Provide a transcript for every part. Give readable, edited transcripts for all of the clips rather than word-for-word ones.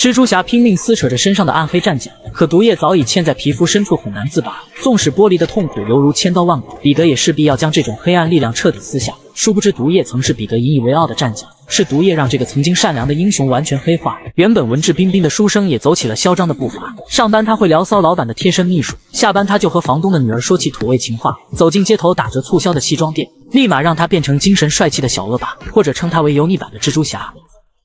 蜘蛛侠拼命撕扯着身上的暗黑战甲，可毒液早已嵌在皮肤深处，很难自拔。纵使剥离的痛苦犹如千刀万剐，彼得也势必要将这种黑暗力量彻底撕下。殊不知，毒液曾是彼得引以为傲的战甲，是毒液让这个曾经善良的英雄完全黑化。原本文质彬彬的书生也走起了嚣张的步伐。上班他会聊骚老板的贴身秘书，下班他就和房东的女儿说起土味情话。走进街头打折促销的西装店，立马让他变成精神帅气的小恶霸，或者称他为油腻版的蜘蛛侠。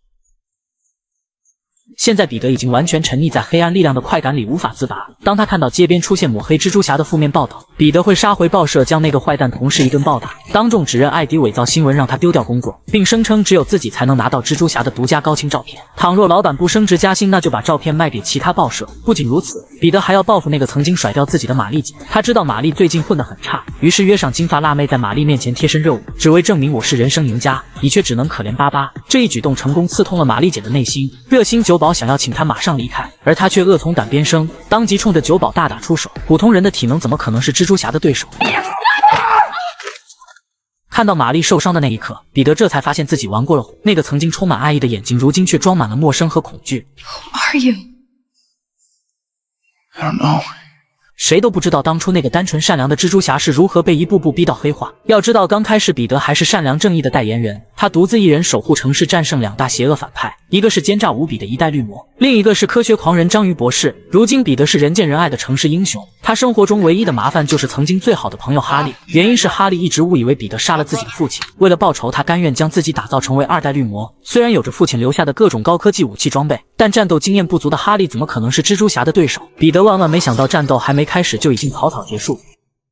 现在彼得已经完全沉溺在黑暗力量的快感里，无法自拔。当他看到街边出现抹黑蜘蛛侠的负面报道，彼得会杀回报社将那个坏蛋同事一顿暴打，当众指认艾迪伪造新闻让他丢掉工作，并声称只有自己才能拿到蜘蛛侠的独家高清照片。倘若老板不升职加薪，那就把照片卖给其他报社。不仅如此，彼得还要报复那个曾经甩掉自己的玛丽姐。他知道玛丽最近混得很差，于是约上金发辣妹在玛丽面前贴身热舞，只为证明我是人生赢家，你却只能可怜巴巴。这一举动成功刺痛了玛丽姐的内心，热心酒保想要请他马上离开，而他却恶从胆边生，当即冲着酒保大打出手。普通人的体能怎么可能是蜘蛛侠的对手？看到玛丽受伤的那一刻，彼得这才发现自己玩过了火。那个曾经充满爱意的眼睛，如今却装满了陌生和恐惧。 Who are you? I don't know. 谁都不知道当初那个单纯善良的蜘蛛侠是如何被一步步逼到黑化。要知道，刚开始彼得还是善良正义的代言人，他独自一人守护城市，战胜两大邪恶反派，一个是奸诈无比的一代绿魔，另一个是科学狂人章鱼博士。如今彼得是人见人爱的城市英雄，他生活中唯一的麻烦就是曾经最好的朋友哈利，原因是哈利一直误以为彼得杀了自己的父亲，为了报仇，他甘愿将自己打造成为二代绿魔。虽然有着父亲留下的各种高科技武器装备，但战斗经验不足的哈利怎么可能是蜘蛛侠的对手？彼得万万没想到，战斗还没开始就已经草草结束。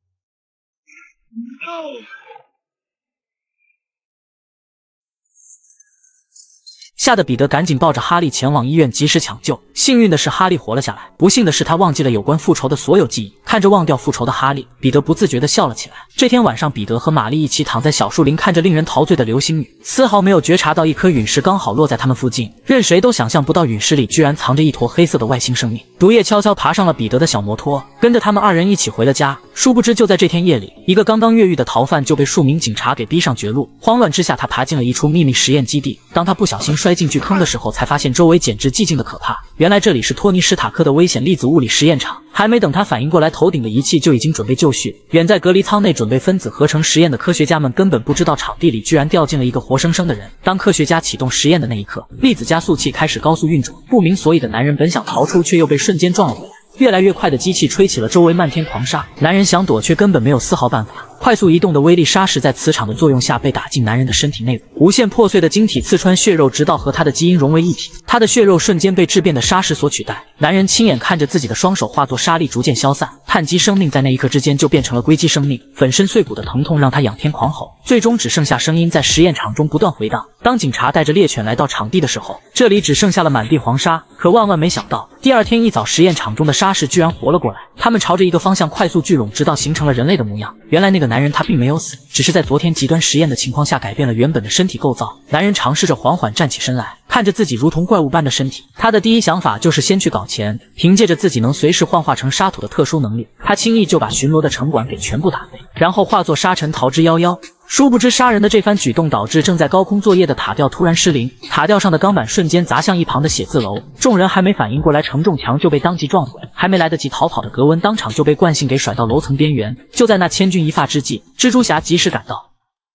吓得彼得赶紧抱着哈利前往医院及时抢救。幸运的是哈利活了下来，不幸的是他忘记了有关复仇的所有记忆。看着忘掉复仇的哈利，彼得不自觉地笑了起来。这天晚上，彼得和玛丽一起躺在小树林，看着令人陶醉的流星雨，丝毫没有觉察到一颗陨石刚好落在他们附近，任谁都想象不到陨石里居然藏着一坨黑色的外星生命。毒液悄悄爬上了彼得的小摩托，跟着他们二人一起回了家。殊不知就在这天夜里，一个刚刚越狱的逃犯就被数名警察给逼上绝路。慌乱之下，他爬进了一处秘密实验基地。当他不小心摔进巨坑的时候，才发现周围简直寂静的可怕。原来这里是托尼·史塔克的危险粒子物理实验场。还没等他反应过来，头顶的仪器就已经准备就绪。远在隔离舱内准备分子合成实验的科学家们根本不知道场地里居然掉进了一个活生生的人。当科学家启动实验的那一刻，粒子加速器开始高速运转，不明所以的男人本想逃出，却又被瞬间撞了回来。越来越快的机器吹起了周围漫天狂沙，男人想躲却根本没有丝毫办法。快速移动的微粒沙石在磁场的作用下被打进男人的身体内部，无限破碎的晶体刺穿血肉，直到和他的基因融为一体。他的血肉瞬间被质变的沙石所取代。男人亲眼看着自己的双手化作沙粒逐渐消散，碳基生命在那一刻之间就变成了硅基生命，粉身碎骨的疼痛让他仰天狂吼，最终只剩下声音在实验场中不断回荡。当警察带着猎犬来到场地的时候，这里只剩下了满地黄沙。可万万没想到，第二天一早，实验场中的沙石居然活了过来，他们朝着一个方向快速聚拢，直到形成了人类的模样。原来那个男人他并没有死，只是在昨天极端实验的情况下改变了原本的身体构造。男人尝试着缓缓站起身来，看着自己如同怪物般的身体，他的第一想法就是先去搞钱。凭借着自己能随时幻化成沙土的特殊能力，他轻易就把巡逻的城管给全部打飞，然后化作沙尘逃之夭夭。殊不知杀人的这番举动导致正在高空作业的塔吊突然失灵，塔吊上的钢板瞬间砸向一旁的写字楼。众人还没反应过来，承重墙就被当即撞毁，还没来得及逃跑的格温当场就被惯性给甩到楼层边缘。就在那千钧一发之际，蜘蛛侠及时赶到。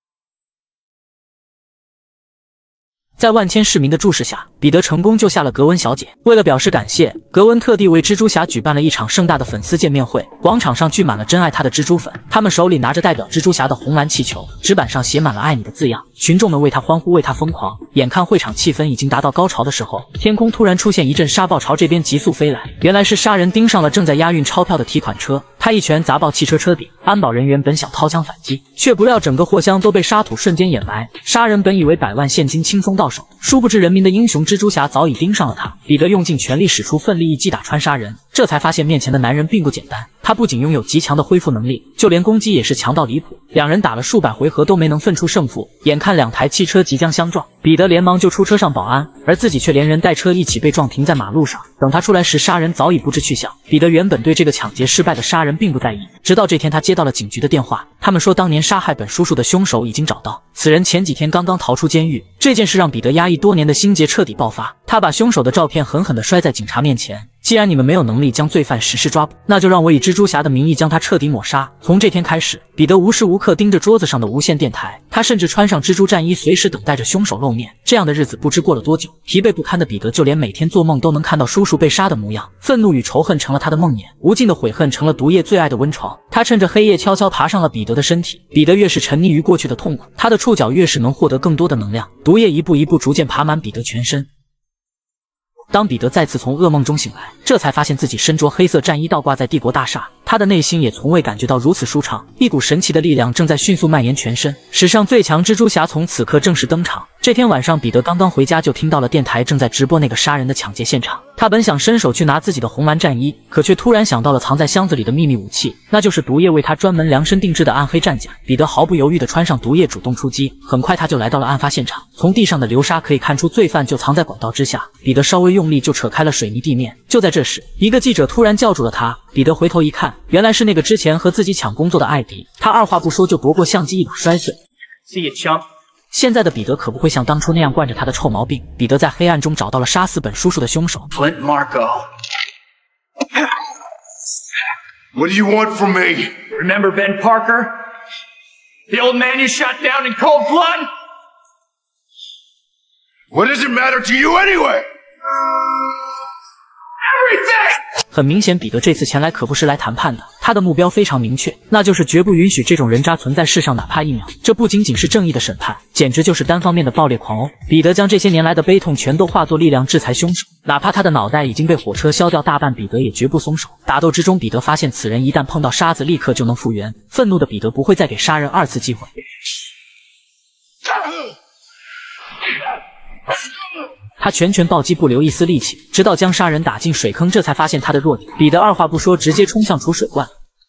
在万千市民的注视下，彼得成功救下了格温小姐。为了表示感谢，格温特地为蜘蛛侠举办了一场盛大的粉丝见面会。广场上聚满了真爱他的蜘蛛粉，他们手里拿着代表蜘蛛侠的红蓝气球，纸板上写满了爱你的字样。群众们为他欢呼，为他疯狂。眼看会场气氛已经达到高潮的时候，天空突然出现一阵沙暴朝这边急速飞来。原来是杀人盯上了正在押运钞票的提款车，他一拳砸爆汽车车顶。安保人员本想掏枪反击，却不料整个货箱都被沙土瞬间掩埋。杀人本以为100万现金轻松到手，殊不知人民的英雄蜘蛛侠早已盯上了他。彼得用尽全力使出奋力一击打穿杀人，这才发现面前的男人并不简单。 他不仅拥有极强的恢复能力，就连攻击也是强到离谱。两人打了数百回合都没能分出胜负，眼看两台汽车即将相撞，彼得连忙就出车上保安，而自己却连人带车一起被撞停在马路上。等他出来时，杀人早已不知去向。彼得原本对这个抢劫失败的杀人并不在意，直到这天他接到了警局的电话，他们说当年杀害本叔叔的凶手已经找到，此人前几天刚刚逃出监狱。这件事让彼得压抑多年的心结彻底爆发，他把凶手的照片狠狠地摔在警察面前。既然你们没有能力将罪犯实施抓捕，那就让我以蜘蛛侠的名义将他彻底抹杀。从这天开始，彼得无时无刻盯着桌子上的无线电台，他甚至穿上蜘蛛战衣，随时等待着凶手露面。这样的日子不知过了多久，疲惫不堪的彼得就连每天做梦都能看到叔叔被杀的模样。愤怒与仇恨成了他的梦魇，无尽的悔恨成了毒液最爱的温床。他趁着黑夜悄悄爬上了彼得的身体，彼得越是沉溺于过去的痛苦，他的触角越是能获得更多的能量。毒液一步一步逐渐爬满彼得全身。当彼得再次从噩梦中醒来，这才发现自己身着黑色战衣倒挂在帝国大厦，他的内心也从未感觉到如此舒畅。一股神奇的力量正在迅速蔓延全身，史上最强蜘蛛侠从此刻正式登场。这天晚上，彼得刚刚回家就听到了电台正在直播那个杀人的抢劫现场。他本想伸手去拿自己的红蓝战衣，可却突然想到了藏在箱子里的秘密武器，那就是毒液为他专门量身定制的暗黑战甲。彼得毫不犹豫地穿上毒液，主动出击。很快他就来到了案发现场，从地上的流沙可以看出罪犯就藏在管道之下。彼得稍微用力就扯开了水泥地面。就在这时，一个记者突然叫住了他。彼得回头一看，原来是那个之前和自己抢工作的艾迪。他二话不说就夺过相机，一把摔碎。 See you, chump. 现在的彼得可不会像当初那样惯着他的臭毛病。彼得在黑暗中找到了杀死本叔叔的凶手 Flint Marko. What do you want from me? Remember Ben Parker? The old man you shot down in cold blood? What does it matter to you anyway? Everything! 很明显，彼得这次前来可不是来谈判的，他的目标非常明确，那就是绝不允许这种人渣存在世上哪怕一秒。这不仅仅是正义的审判，简直就是单方面的暴烈狂殴。彼得将这些年来的悲痛全都化作力量制裁凶手，哪怕他的脑袋已经被火车削掉大半，彼得也绝不松手。打斗之中，彼得发现此人一旦碰到沙子，立刻就能复原。愤怒的彼得不会再给杀人二次机会。他拳拳暴击，不留一丝力气，直到将杀人打进水坑，这才发现他的弱点。彼得二话不说，直接冲向储水罐。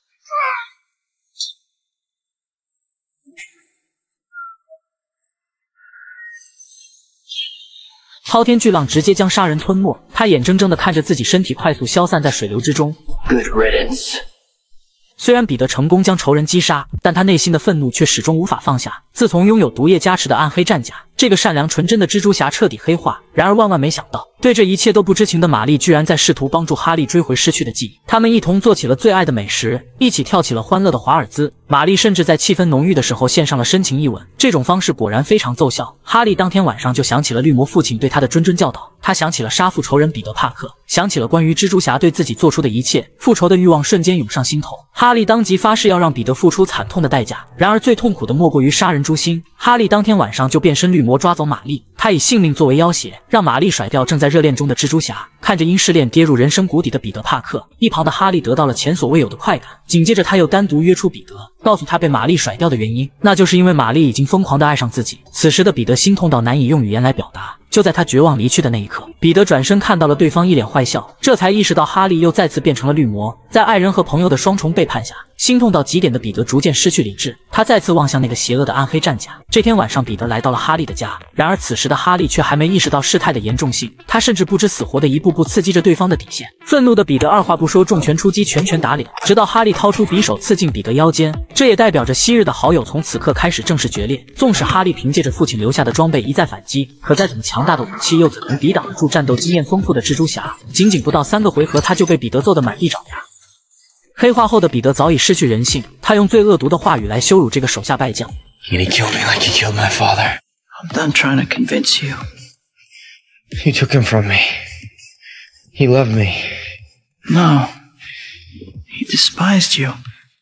滔天巨浪直接将杀人吞没，他眼睁睁地看着自己身体快速消散在水流之中。 Good riddance. 虽然彼得成功将仇人击杀，但他内心的愤怒却始终无法放下。自从拥有毒液加持的暗黑战甲，这个善良纯真的蜘蛛侠彻底黑化。然而万万没想到，对这一切都不知情的玛丽居然在试图帮助哈利追回失去的记忆。他们一同做起了最爱的美食，一起跳起了欢乐的华尔兹。玛丽甚至在气氛浓郁的时候献上了深情一吻，这种方式果然非常奏效。哈利当天晚上就想起了绿魔父亲对他的谆谆教导，他想起了杀父仇人彼得·帕克，想起了关于蜘蛛侠对自己做出的一切，复仇的欲望瞬间涌上心头。哈利当即发誓要让彼得付出惨痛的代价。然而最痛苦的莫过于杀人诛心。哈利当天晚上就变身绿魔抓走玛丽，他以性命作为要挟，让玛丽甩掉正在热恋中的蜘蛛侠。看着因失恋跌入人生谷底的彼得·帕克，一旁的哈利得到了前所未有的快感。紧接着他又单独约出彼得，告诉他被玛丽甩掉的原因，那就是因为玛丽已经疯狂地爱上自己。此时的彼得心痛到难以用语言来表达。就在他绝望离去的那一刻，彼得转身看到了对方一脸坏笑，这才意识到哈利又再次变成了绿魔。在爱人和朋友的双重背叛下，心痛到极点的彼得逐渐失去理智，他再次望向那个邪恶的暗黑战甲。这天晚上，彼得来到了哈利的家，然而此时的哈利却还没意识到事态的严重性，他甚至不知死活的一步步刺激着对方的底线。愤怒的彼得二话不说，重拳出击，拳拳打脸，直到哈利掏出匕首刺进彼得腰间。这也代表着昔日的好友从此刻开始正式决裂。纵使哈利凭借着父亲留下的装备一再反击，可再怎么强大的武器又怎能抵挡得住战斗经验丰富的蜘蛛侠？仅仅不到3个回合，他就被彼得揍得满地找牙。黑化后的彼得早已失去人性，他用最恶毒的话语来羞辱这个手下败将。 You kill me like you killed my father. I'm done trying to convince you. You took him from me. He loved me. No. He despised you.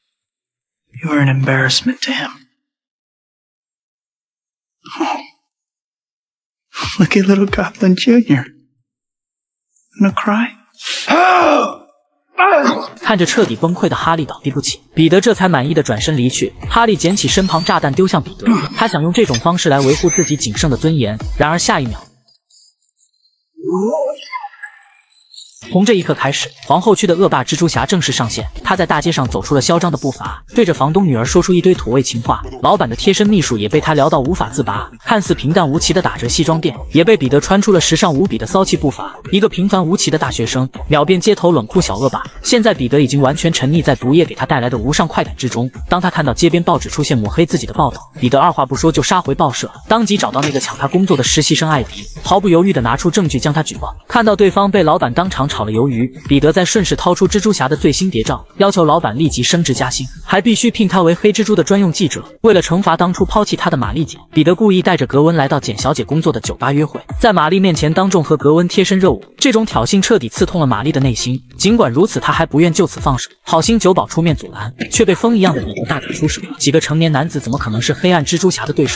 You were an embarrassment to him. Oh. Look at little Goblin Jr. Gonna cry? 看着彻底崩溃的哈利倒地不起，彼得这才满意的转身离去。哈利捡起身旁炸弹丢向彼得，他想用这种方式来维护自己仅剩的尊严。然而下一秒， 从这一刻开始，皇后区的恶霸蜘蛛侠正式上线。他在大街上走出了嚣张的步伐，对着房东女儿说出一堆土味情话。老板的贴身秘书也被他聊到无法自拔，看似平淡无奇的打折西装店，也被彼得穿出了时尚无比的骚气步伐。一个平凡无奇的大学生，秒变街头冷酷小恶霸。现在彼得已经完全沉溺在毒液给他带来的无上快感之中。当他看到街边报纸出现抹黑自己的报道，彼得二话不说就杀回报社，当即找到那个抢他工作的实习生艾迪，毫不犹豫地拿出证据将他举报。看到对方被老板当场炒了鱿鱼，彼得再顺势掏出蜘蛛侠的最新谍照，要求老板立即升职加薪，还必须聘他为黑蜘蛛的专用记者。为了惩罚当初抛弃他的玛丽姐，彼得故意带着格温来到简小姐工作的酒吧约会，在玛丽面前当众和格温贴身热舞。这种挑衅彻底刺痛了玛丽的内心，尽管如此，她还不愿就此放手。好心酒保出面阻拦，却被风一样的彼得大打出手。几个成年男子怎么可能是黑暗蜘蛛侠的对手？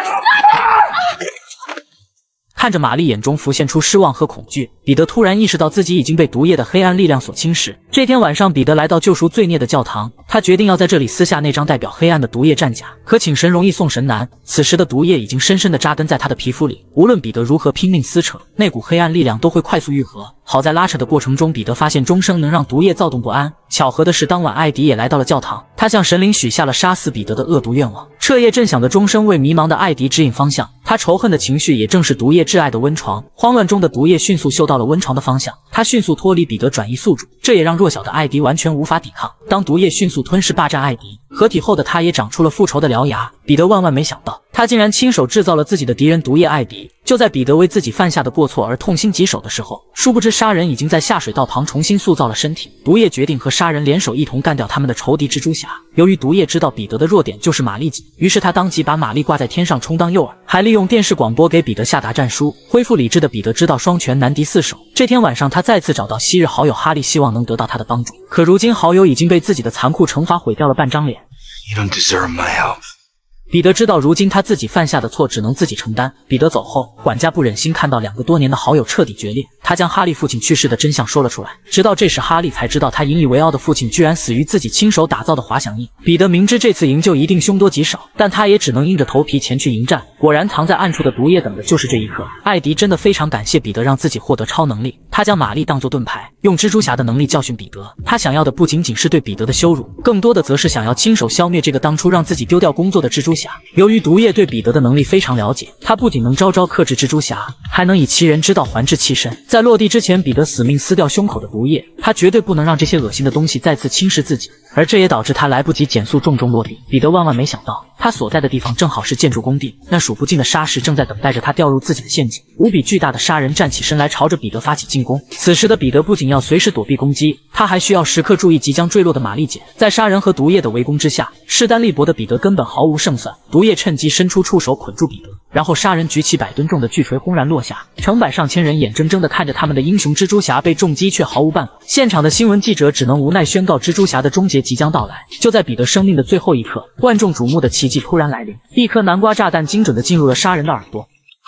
看着玛丽眼中浮现出失望和恐惧，彼得突然意识到自己已经被毒液的黑暗力量所侵蚀。这天晚上，彼得来到救赎罪孽的教堂，他决定要在这里撕下那张代表黑暗的毒液战甲。可请神容易送神难，此时的毒液已经深深地扎根在他的皮肤里，无论彼得如何拼命撕扯，那股黑暗力量都会快速愈合。好在拉扯的过程中，彼得发现钟声能让毒液躁动不安。巧合的是，当晚艾迪也来到了教堂，他向神灵许下了杀死彼得的恶毒愿望。彻夜震响的钟声为迷茫的艾迪指引方向，他仇恨的情绪也正是毒液挚爱的温床。慌乱中的毒液迅速嗅到了温床的方向，他迅速脱离彼得，转移宿主，这也让弱小的艾迪完全无法抵抗。当毒液迅速吞噬霸占艾迪，合体后的他也长出了复仇的獠牙。彼得万万没想到，他竟然亲手制造了自己的敌人毒液艾迪。就在彼得为自己犯下的过错而痛心疾首的时候，殊不知杀人已经在下水道旁重新塑造了身体。毒液决定和杀人联手，一同干掉他们的仇敌蜘蛛侠。由于毒液知道彼得的弱点就是玛丽姐，于是他当即把玛丽挂在天上充当诱饵，还利用电视广播给彼得下达战书。恢复理智的彼得知道双拳难敌四手。这天晚上，他再次找到昔日好友哈利，希望能得到他的帮助。可如今好友已经被自己的残酷惩罚毁掉了半张脸。 You don't deserve my help. 彼得知道如今他自己犯下的错只能自己承担。彼得走后，管家不忍心看到两个多年的好友彻底决裂，他将哈利父亲去世的真相说了出来。直到这时，哈利才知道他引以为傲的父亲居然死于自己亲手打造的滑翔翼。彼得明知这次营救一定凶多吉少，但他也只能硬着头皮前去迎战。果然，藏在暗处的毒液等的就是这一刻。艾迪真的非常感谢彼得让自己获得超能力，他将玛丽当作盾牌，用蜘蛛侠的能力教训彼得。他想要的不仅仅是对彼得的羞辱，更多的则是想要亲手消灭这个当初让自己丢掉工作的蜘蛛侠。由于毒液对彼得的能力非常了解，他不仅能招招克制蜘蛛侠，还能以其人之道还治其身。在落地之前，彼得死命撕掉胸口的毒液，他绝对不能让这些恶心的东西再次侵蚀自己，而这也导致他来不及减速重重落地。彼得万万没想到，他所在的地方正好是建筑工地，那数不尽的沙石正在等待着他掉入自己的陷阱。无比巨大的杀人站起身来，朝着彼得发起进攻。此时的彼得不仅要随时躲避攻击，他还需要时刻注意即将坠落的玛丽姐。在杀人和毒液的围攻之下，势单力薄的彼得根本毫无胜算。毒液趁机伸出触手捆住彼得，然后杀人举起100吨重的巨锤轰然落下，成百上千人眼睁睁地看着他们的英雄蜘蛛侠被重击，却毫无办法。现场的新闻记者只能无奈宣告蜘蛛侠的终结即将到来。就在彼得生命的最后一刻，万众瞩目的奇迹突然来临，一颗南瓜炸弹精准地进入了杀人的耳朵。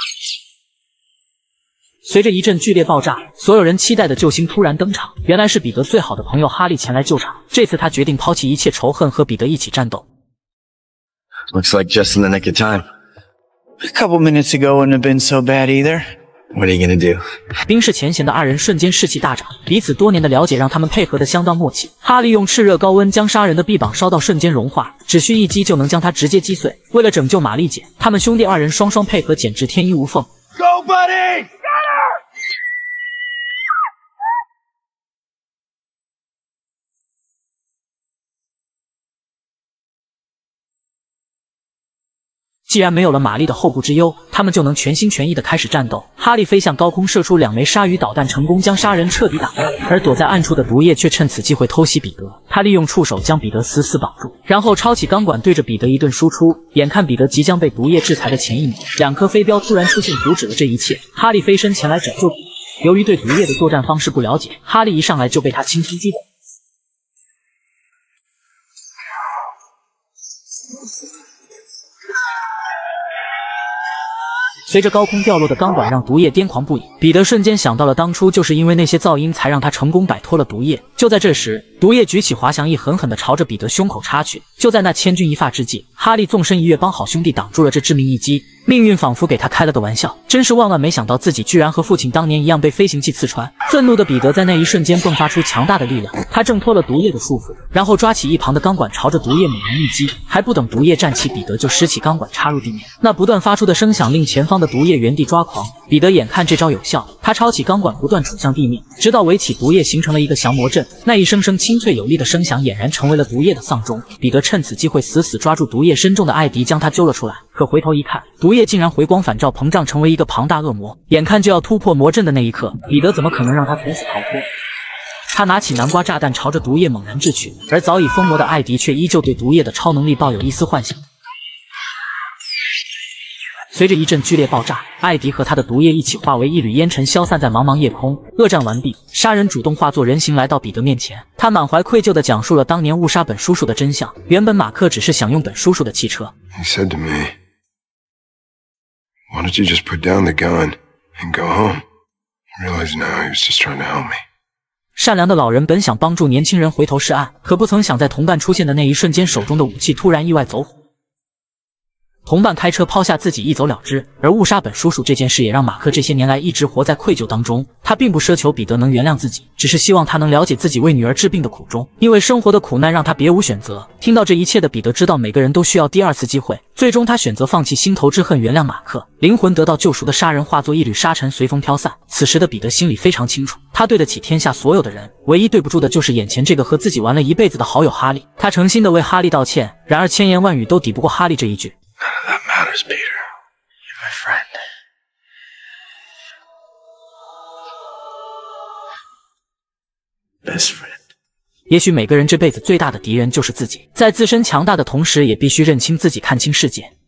随着一阵剧烈爆炸，所有人期待的救星突然登场，原来是彼得最好的朋友哈利前来救场。这次他决定抛弃一切仇恨，和彼得一起战斗。 Looks like just in the nick of time. A couple minutes ago wouldn't have been so bad either. What are you gonna do? 冰释前嫌的二人瞬间士气大涨，彼此多年的了解让他们配合得相当默契。哈利用炽热高温将杀人的臂膀烧到瞬间融化，只需一击就能将他直接击碎。为了拯救玛丽姐，他们兄弟二人双双配合，简直天衣无缝。 Go, buddy! 既然没有了玛丽的后顾之忧，他们就能全心全意地开始战斗。哈利飞向高空，射出2枚鲨鱼导弹，成功将杀人彻底打败。而躲在暗处的毒液却趁此机会偷袭彼得，他利用触手将彼得死死绑住，然后抄起钢管对着彼得一顿输出。眼看彼得即将被毒液制裁的前一秒，2颗飞镖突然出现，阻止了这一切。哈利飞身前来拯救彼得。由于对毒液的作战方式不了解，哈利一上来就被他轻松击倒。 随着高空掉落的钢管让毒液癫狂不已，彼得瞬间想到了当初就是因为那些噪音才让他成功摆脱了毒液。就在这时，毒液举起滑翔翼，狠狠地朝着彼得胸口插去。就在那千钧一发之际，哈利纵身一跃，帮好兄弟挡住了这致命一击。 命运仿佛给他开了个玩笑，真是万万没想到自己居然和父亲当年一样被飞行器刺穿。愤怒的彼得在那一瞬间迸发出强大的力量，他挣脱了毒液的束缚，然后抓起一旁的钢管朝着毒液猛然一击，还不等毒液站起，彼得就拾起钢管插入地面。那不断发出的声响令前方的毒液原地抓狂。彼得眼看这招有效，他抄起钢管不断杵向地面，直到围起毒液形成了一个降魔阵。那一声声清脆有力的声响俨然成为了毒液的丧钟。彼得趁此机会死死抓住毒液身中的艾迪，将他揪了出来。可回头一看，毒液竟然回光返照，膨胀成为一个庞大恶魔。眼看就要突破魔阵的那一刻，彼得怎么可能让他从此逃脱？他拿起南瓜炸弹朝着毒液猛然掷去，而早已疯魔的艾迪却依旧对毒液的超能力抱有一丝幻想。随着一阵剧烈爆炸，艾迪和他的毒液一起化为一缕烟尘，消散在茫茫夜空。恶战完毕，杀人主动化作人形来到彼得面前，他满怀愧疚地讲述了当年误杀本叔叔的真相。原本马克只是想用本叔叔的汽车。 He said to me, "Why don't you just put down the gun and go home?" I realize now he was just trying to help me. 善良的老人本想帮助年轻人回头是岸，可不曾想在同伴出现的那一瞬间，手中的武器突然意外走火。同伴开车抛下自己一走了之，而误杀本叔叔这件事也让马克这些年来一直活在愧疚当中。他并不奢求彼得能原谅自己，只是希望他能了解自己为女儿治病的苦衷，因为生活的苦难让他别无选择。听到这一切的彼得知道每个人都需要第二次机会，最终他选择放弃心头之恨，原谅马克。灵魂得到救赎的杀人化作一缕沙尘随风飘散。此时的彼得心里非常清楚，他对得起天下所有的人，唯一对不住的就是眼前这个和自己玩了一辈子的好友哈利。他诚心的为哈利道歉，然而千言万语都抵不过哈利这一句。 None of that matters, Peter. You're my friend. Best friend. 也许每个人这辈子最大的敌人就是自己，在自身强大的同时，也必须认清自己，看清世界。